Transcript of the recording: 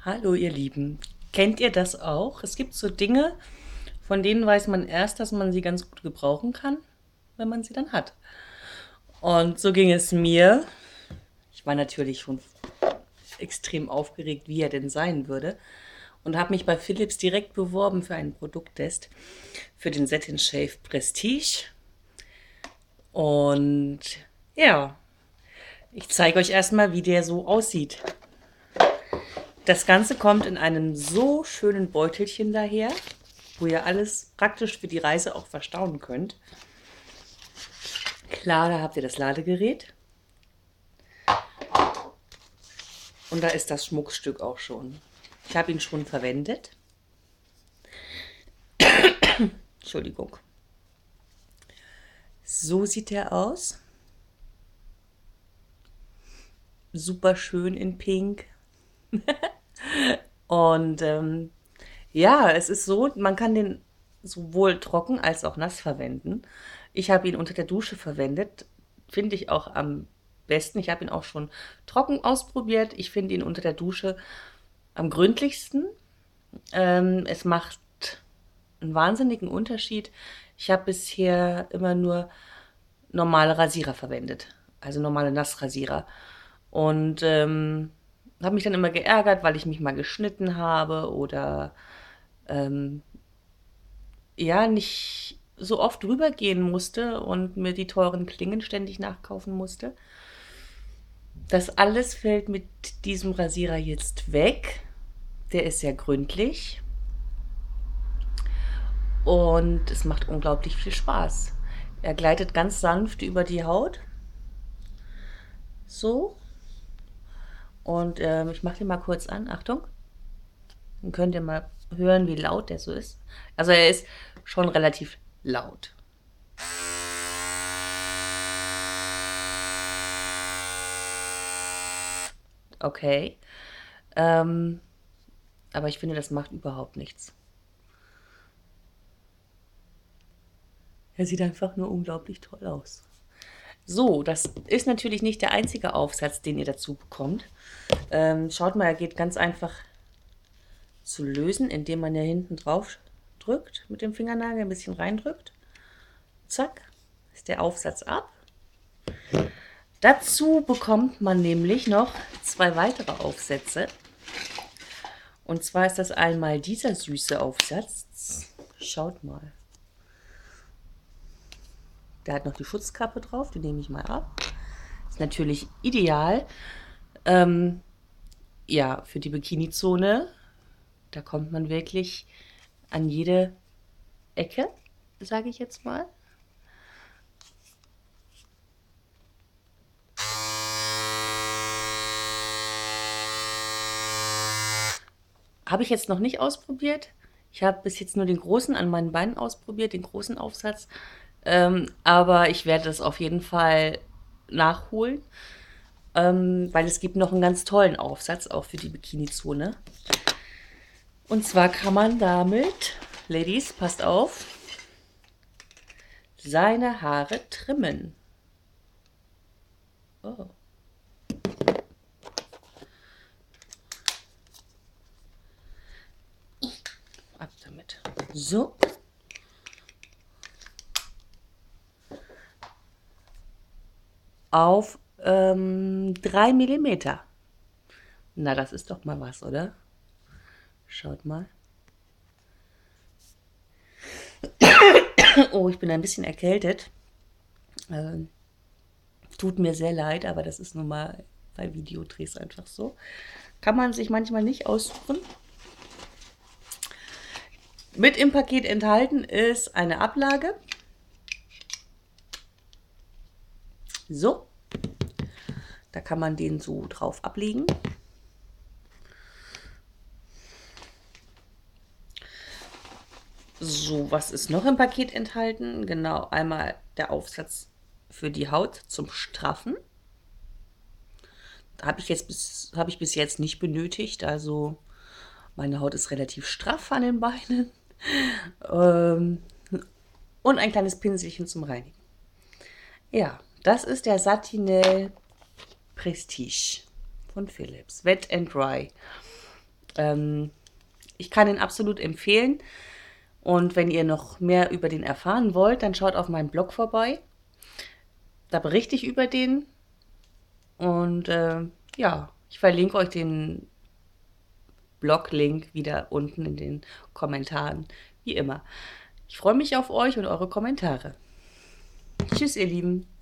Hallo ihr Lieben, kennt ihr das auch? Es gibt so Dinge, von denen weiß man erst, dass man sie ganz gut gebrauchen kann, wenn man sie dann hat. Und so ging es mir. Ich war natürlich schon extrem aufgeregt, wie er denn sein würde. Und habe mich bei Philips direkt beworben für einen Produkttest für den Set Shave Prestige. Und ja, ich zeige euch erstmal, wie der so aussieht. Das Ganze kommt in einem so schönen Beutelchen daher, wo ihr alles praktisch für die Reise auch verstauen könnt. Klar, da habt ihr das Ladegerät. Und da ist das Schmuckstück auch schon. Ich habe ihn schon verwendet. Entschuldigung. So sieht er aus. Super schön in Pink. Und ja, es ist so, man kann den sowohl trocken als auch nass verwenden. Ich habe ihn unter der Dusche verwendet. Finde ich auch am besten. Ich habe ihn auch schon trocken ausprobiert. Ich finde ihn unter der Dusche am gründlichsten. Es macht einen wahnsinnigen Unterschied. Ich habe bisher immer nur normale Rasierer verwendet, also normale Nassrasierer. Und habe mich dann immer geärgert, weil ich mich mal geschnitten habe oder ja, nicht so oft drüber gehen musste und mir die teuren Klingen ständig nachkaufen musste. Das alles fällt mit diesem Rasierer jetzt weg. Der ist sehr gründlich und es macht unglaublich viel Spaß. Er gleitet ganz sanft über die Haut. So. Und ich mache den mal kurz an. Achtung. Dann könnt ihr mal hören, wie laut der so ist. Also er ist schon relativ laut. Okay. Ähm, aber ich finde, das macht überhaupt nichts. Er sieht einfach nur unglaublich toll aus. So, das ist natürlich nicht der einzige Aufsatz, den ihr dazu bekommt. Schaut mal, er geht ganz einfach zu lösen, indem man hier hinten drauf drückt, mit dem Fingernagel ein bisschen reindrückt. Zack, ist der Aufsatz ab. Dazu bekommt man nämlich noch zwei weitere Aufsätze. Und zwar ist das einmal dieser süße Aufsatz. Schaut mal. Der hat noch die Schutzkappe drauf, die nehme ich mal ab. Ist natürlich ideal. Ja, für die Bikini-Zone. Da kommt man wirklich an jede Ecke, sage ich jetzt mal. Habe ich jetzt noch nicht ausprobiert. Ich habe bis jetzt nur den großen an meinen Beinen ausprobiert, den großen Aufsatz. Aber ich werde das auf jeden Fall nachholen, weil es gibt noch einen ganz tollen Aufsatz, auch für die Bikini-Zone. Und zwar kann man damit, Ladies, passt auf, seine Haare trimmen. Oh. Ab damit. So. Auf 3 Millimeter. Na, das ist doch mal was, oder? Schaut mal. Oh, ich bin ein bisschen erkältet. Tut mir sehr leid, aber das ist nun mal bei Videodrehs einfach so. Kann man sich manchmal nicht aussuchen. Mit im Paket enthalten ist eine Ablage. So. Da kann man den so drauf ablegen. So, was ist noch im Paket enthalten? Genau, einmal der Aufsatz für die Haut zum Straffen. Habe ich bis jetzt nicht benötigt. Also meine Haut ist relativ straff an den Beinen. Und ein kleines Pinselchen zum Reinigen. Ja, das ist der Satinel Prestige von Philips. Wet and Dry. Ähm, Ich kann ihn absolut empfehlen. Und wenn ihr noch mehr über den erfahren wollt, dann schaut auf meinem Blog vorbei. Da berichte ich über den. Und ja, ich verlinke euch den Blog-Link wieder unten in den Kommentaren. Wie immer. Ich freue mich auf euch und eure Kommentare. Tschüss, ihr Lieben.